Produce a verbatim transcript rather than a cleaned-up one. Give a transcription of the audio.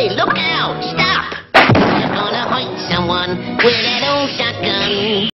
Hey, look out! Stop! You're gonna hurt someone with that old shotgun.